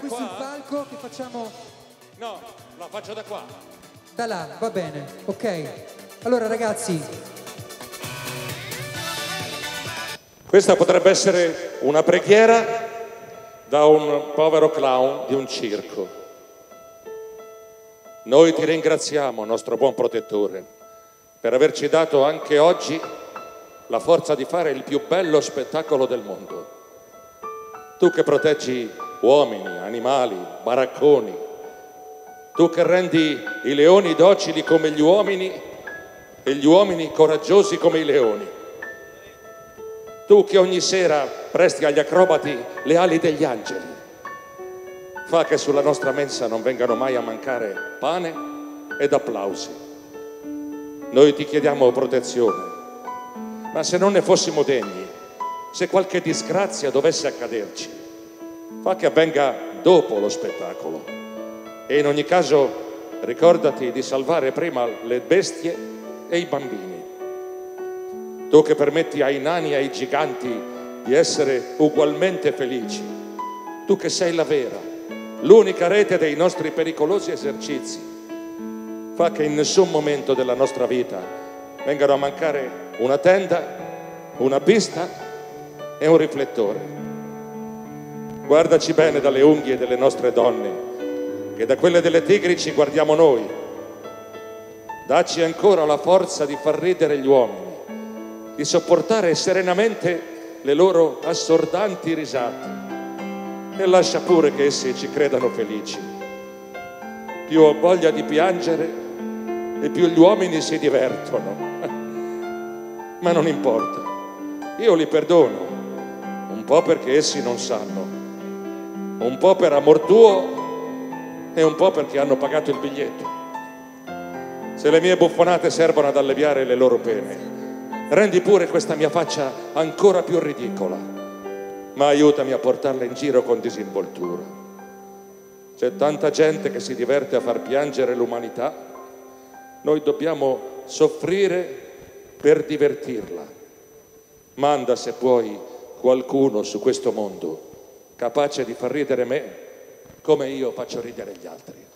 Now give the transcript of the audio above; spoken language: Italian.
qui sul palco che facciamo... No, la faccio da qua. Da là, va bene, ok. Allora ragazzi... Questa potrebbe essere una preghiera da un povero clown di un circo. Noi ti ringraziamo, nostro buon protettore, per averci dato anche oggi la forza di fare il più bello spettacolo del mondo. Tu che proteggi uomini, animali, baracconi, tu che rendi i leoni docili come gli uomini e gli uomini coraggiosi come i leoni. Tu che ogni sera presti agli acrobati le ali degli angeli, fa che sulla nostra mensa non vengano mai a mancare pane ed applausi. Noi ti chiediamo protezione, ma se non ne fossimo degni, se qualche disgrazia dovesse accaderci, fa che avvenga dopo lo spettacolo. E in ogni caso ricordati di salvare prima le bestie e i bambini. Tu che permetti ai nani e ai giganti di essere ugualmente felici, tu che sei la vera, l'unica rete dei nostri pericolosi esercizi, fa che in nessun momento della nostra vita vengano a mancare una tenda, una pista e un riflettore. Guardaci bene dalle unghie delle nostre donne, che da quelle delle tigri ci guardiamo noi. Dacci ancora la forza di far ridere gli uomini, di sopportare serenamente le loro assordanti risate e lascia pure che essi ci credano felici. Più ho voglia di piangere e più gli uomini si divertono. Ma non importa, io li perdono, un po' perché essi non sanno, un po' per amor tuo e un po' perché hanno pagato il biglietto. Se le mie buffonate servono ad alleviare le loro pene, rendi pure questa mia faccia ancora più ridicola, ma aiutami a portarla in giro con disinvoltura. C'è tanta gente che si diverte a far piangere l'umanità, noi dobbiamo soffrire per divertirla. Manda, se puoi, qualcuno su questo mondo capace di far ridere me come io faccio ridere gli altri.